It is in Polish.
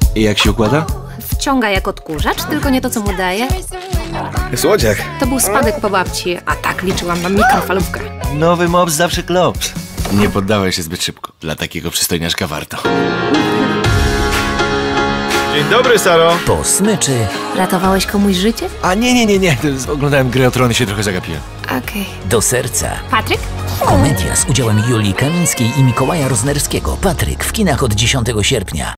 I jak się układa? Wciąga jak odkurzacz, tylko nie to, co mu daje. Słodziak. To był spadek po babci, a tak liczyłam na mikrofalówkę. Nowy mops zawsze klops. Nie poddawaj się zbyt szybko. Dla takiego przystojniaczka warto. Dzień dobry, Saro. Po smyczy Ratowałeś komuś życie? A nie. Oglądałem Gry o Trony, się trochę zagapiłem. Okej. do serca. Patryk? Komedia z udziałem Julii Kamińskiej i Mikołaja Roznerskiego. Patryk w kinach od 10 sierpnia.